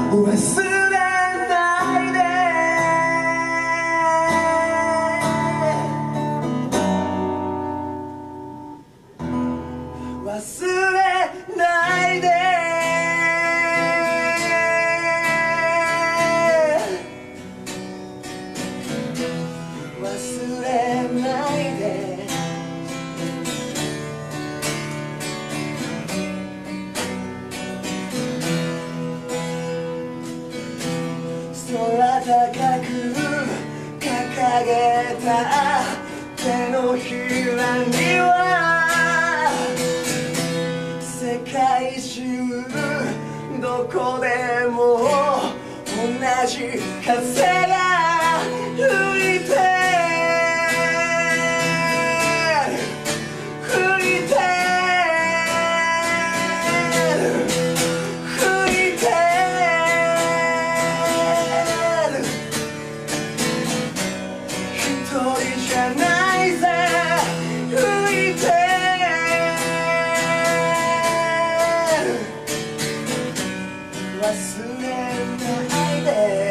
忘れないで忘れないで忘れないで空高く掲げた手のひらには世界中どこでも同じ風が吹いて吹いて吹いて一人じゃないぜ吹いて忘れないで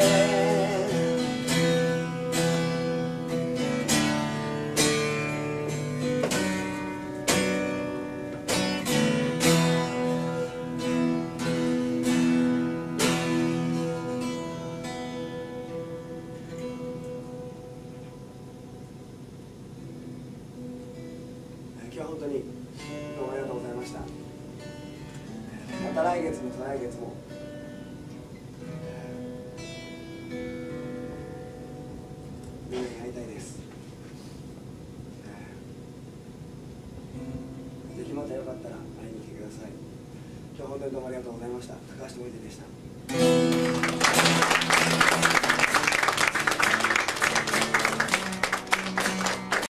今日は本当にどうもありがとうございました。また来月も再来月もみんなに会いたいです。ぜひまたよかったら会いに来てください。今日は本当にどうもありがとうございました。高橋智秀でした。